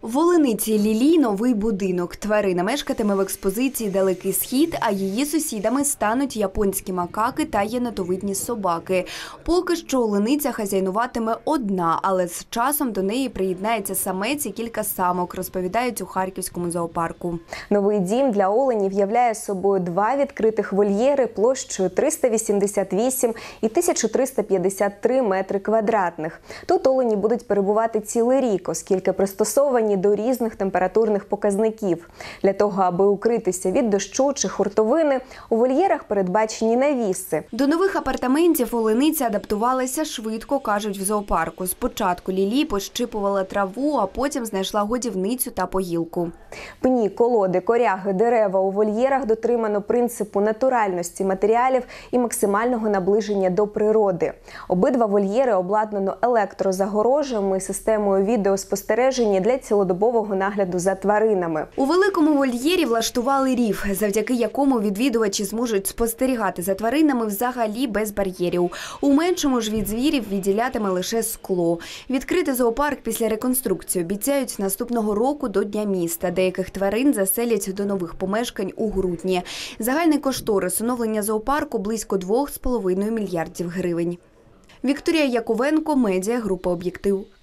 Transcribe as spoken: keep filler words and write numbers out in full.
В Олениці Лілії новий будинок. Тварина мешкатиме в експозиції «Далекий схід», а її сусідами стануть японські макаки та єнотовидні собаки. Поки що Олениця хазяйнуватиме одна, але з часом до неї приєднається самець і кілька самок, розповідають у Харківському зоопарку. Новий дім для оленів являє собою два відкритих вольєри площею триста вісімдесят вісім і тисяча триста п'ятдесят три метри квадратних. Тут олені будуть перебувати цілий рік, оскільки пристосовані до різних температурних показників. Для того, аби укритися від дощу чи хуртовини, у вольєрах передбачені навіси. До нових апартаментів Олениця адаптувалася швидко, кажуть в зоопарку. Спочатку Лілі пощипувала траву, а потім знайшла годівницю та поїлку. Пні, колоди, коряги, дерева у вольєрах дотримано принципу натуральності матеріалів і максимального наближення до природи. Обидва вольєри обладнано електрозагорожами і системою відеоспостереження для цілодобового нагляду за тваринами. У великому вольєрі влаштували рів, завдяки якому відвідувачі зможуть спостерігати за тваринами взагалі без бар'єрів. У меншому ж від звірів відділятиме лише скло. Відкрити зоопарк після реконструкції обіцяють наступного року до Дня міста. Деяких тварин заселять до нових помешкань у грудні. Загальний кошторис оновлення зоопарку – близько двох з половиною мільярдів гривень. Вікторія Яковенко, медіагрупа «Об'єктив».